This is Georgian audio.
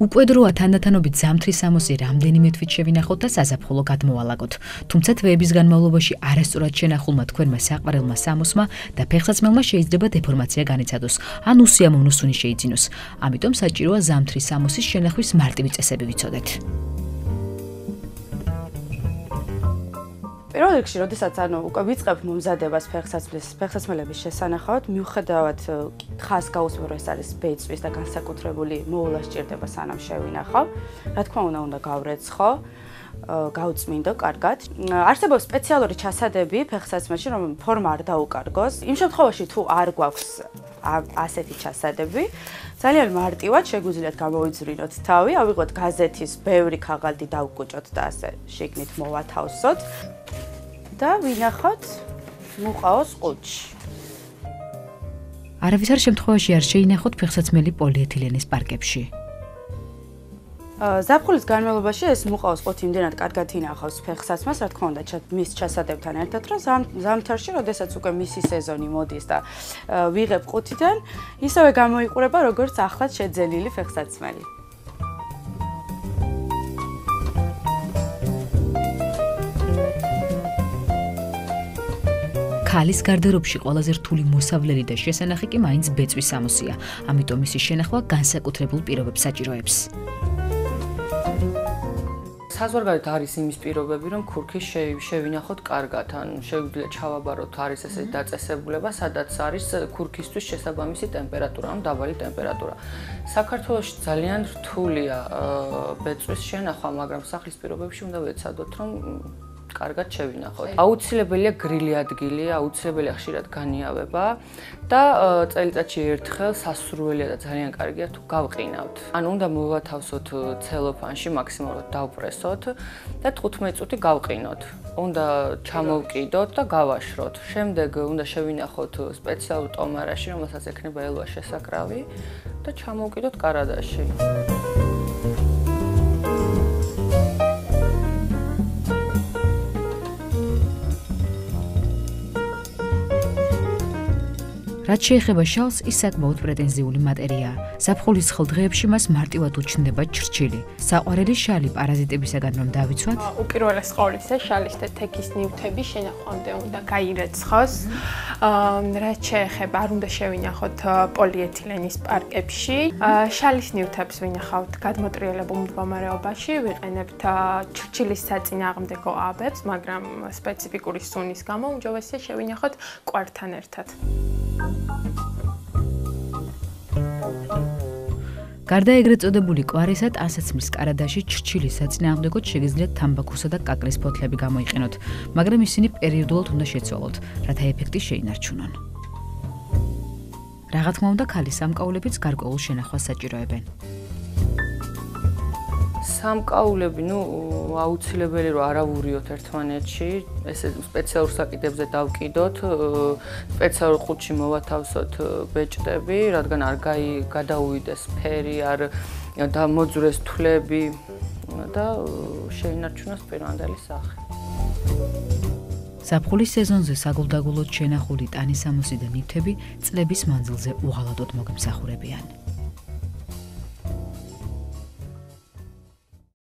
უკვე დროა თანდათანობით ზამთრის სამოსი რამდენიმე თვით შევინახოთ და საზაფხულო გადმოვალაგოთ. თუმცა თვეების განმავლობაში არასწორად შენახულმა თქვენმა საყვარელმა სამოსმა და ფეხსაცმელმა შეიძლება დეფორმაცია განიცადოს, ან უსიამოვნო სუნი შეიძინოს. ამიტომ საჭიროა ზამთრის სამოსის შენახვის მარტივი წესები ვიცოდეთ. პირველ რიგში, როდესაც უკვე ვიწყებთ მომზადებას ფეხსაცმელების შესანახავად, მიუხედავად ხას გაუსმერო ეს არის ბეწვის და განსაკუთრებული მოვლა სჭირდება სანამ შევინახავ. რა თქმა უნდა გავრეცხო, გავწმინდო კარგად. არსებობს სპეციალური ჩასადები ფეხსაცმელში, რომ ფორმა არ დაუკარგოს. იმ შემთხვევაში თუ არ გვაქვს ასეთი ჩასადები, ძალიან მარტივად შეგვიძლიათ გამოვიძვრინოთ თავი, ავიღოთ გაზეთის ბევრი ქაღალდი დავკუჭოთ და ასე შიგნით მოვათავსოთ და ვინახოთ მუყაოს ყუთში. არავითარ შემთხვევაში არ შეინახოთ ფეხსაცმელი პოლიეთილენის პარკებში. ზაფხულის განმავლობაში ეს მუყაოს ყუთი იმდენად კარგად ინახავს ფეხსაცმელს, რა თქმა უნდა, მის ჩასადებთან ერთად, რომ ზამთარში, როდესაც უკვე მისი სეზონი მოდის და ვიღებ ყუთიდან, ისევე გამოიყურება როგორც ახლად შეძენილი ფეხსაცმელი. ქალის გარდერობში ყველაზე რთული მოსავლელი და შესანახი კი მაინც ბეწვის სამოსია, ამიტომ მისი შენახვა განსაკუთრებულ პირობებს საჭიროებს. საზღვარგარეთ არის იმის პირობები, რომ ქურქი შევინახოთ კარგად, ან შეგვიძლია ჩავაბაროთ არის ესეთი დაწესებულება, სადაც არის ქურქისთვის შესაბამისი ტემპერატურა, ან დაბალი ტემპერატურა. საქართველოში ძალიან რთულია ბეწვის შენახვა, მაგრამ სახლის პირობებში უნდა ვეცადოთ, რომ კარგად შევინახოთ. აუცილებელია გრილი ადგილი, აუცილებელია ხშირად განიავება და წელიწადში ერთხელ სასურველია და ძალიან კარგია თუ გავყინავთ. ან უნდა მოვათავსოთ ცელოფანში, მაქსიმალურად დავპრესოთ და 15 წუთი გავყინოთ. უნდა ჩამოვკიდოთ და გავაშროთ. შემდეგ უნდა შევინახოთ სპეციალურ ტომარაში, რომელსაც ექნება ელვა შესაკრავი და ჩამოვკიდოთ კარადაში. რაც შეეხება შალს, ის საკმაოდ პრეტენზიული მატერიაა. ზაფხულის ცხელ დღეებში მას მარტივად უჩნდება ჩრჩილი. საყვარელი შალი პარაზიტებისაგან რომ დავიცვათ, უპირველეს ყოვლისა შალის და თექის ნივთები შენახვამდე უნდა გაირეცხოს. რაც შეეხება, არ უნდა შევინახოთ პოლიეთილენის პარკებში. შალის ნივთებს ვინახავთ გადმოტრიელებულ მდგომარეობაში, ვიყენებთ ჩრჩილის საწინააღმდეგო აბებს, მაგრამ სპეციფიკური სუნის გამო უმჯობესია შევინახოთ კვართან ერთად. გარდა ეგრეთ წოდებული კვარისა ტანსაცმლის კარადაში ჩრჩილის საწინააღმდეგოდ შეგიძლიათ თამბაქოსა და კაკლის ფოთლები გამოიყენოთ, მაგრამ ისინი პერიოდულად უნდა შეცვალოთ, რათა ეფექტი შეინარჩუნონ. რა თქმა უნდა, ქალის სამკაულებიც გარკვეულ შენახვას საჭიროებენ. სამკაულები, აუცილებელი რომ არავურიოთ ერთმანეთში, ესე სპეციალურ საკიდებზე დავკიდოთ, სპეციალურ ყუთში მოვათავსოთ ბეჭდები, რადგან არ გადაუვიდეს ფერი, არ დამოძვრეს თვლები და შეინარჩუნოს პირვანდელი სახე. ზაფხულის სეზონზე საგულდაგულოდ შენახული ტანისამოსი და ნივთები წლების მანძილზე უღალატოდ მოგემსახურებიან.